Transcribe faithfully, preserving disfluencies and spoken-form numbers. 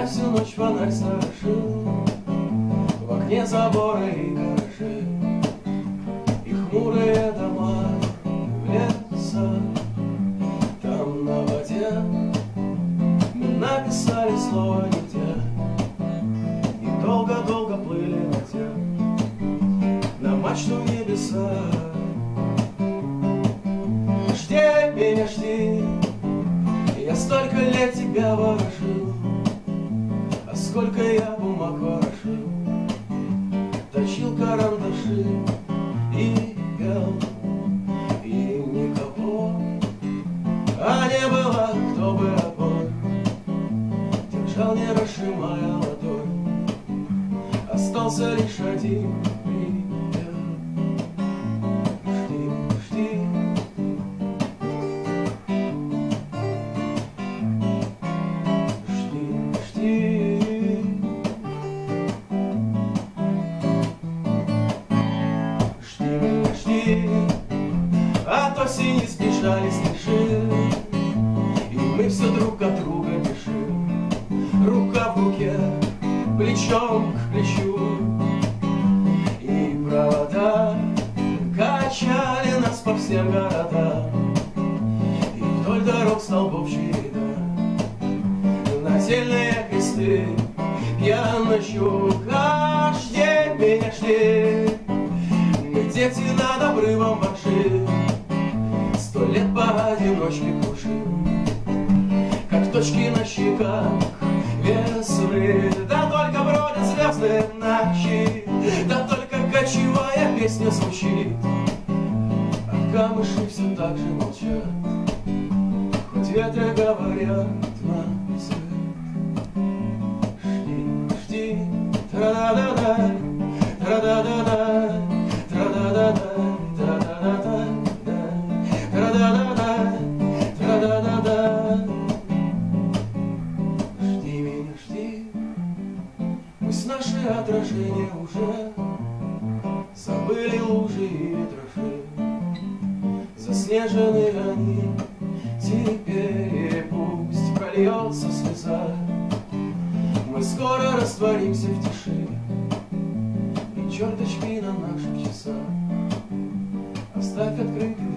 Я всю ночь фонарь сторожил, в окне заборы и гаражи, и хмурые дома в лесах. Там на воде мы написали слово «нигде», и долго-долго плыли на те, на мачту в небеса. Жди меня, жди, я столько лет тебя ворошил, а сколько я бумаг ворошил, точил карандаши и пел, и никого, а не было, кто бы отбор держал, не разжимая ладонь. Остался лишь один припев: жди, жди. А то синие сбежали снежи, и мы все друг от друга бежим, рука в руке, плечом к плечу. И провода качали нас по всем городам, и вдоль дорог столбов череда, нательные кресты, пьяно щука. Жди меня, жди, мы дети над обрывом ворши, сто лет поодиночке кружим, как точки на щеках весны. Да только бродят звезды ночи, да только кочевая песня звучит, а камыши все так же молчат, хоть ветры говорят нам свет. Жди, жди, тра-да-да-да, тра-да-да-да, тра-да-да-да, тра-да-да-да, тра-да-да-да, тра-да-да-да. Жди меня, жди, мы с нашей отражения уже забыли лужи и ветражи, заснежены они теперь, и пусть прольется слеза. Мы скоро растворимся в тиши, и черточки на наших часах оставь открытым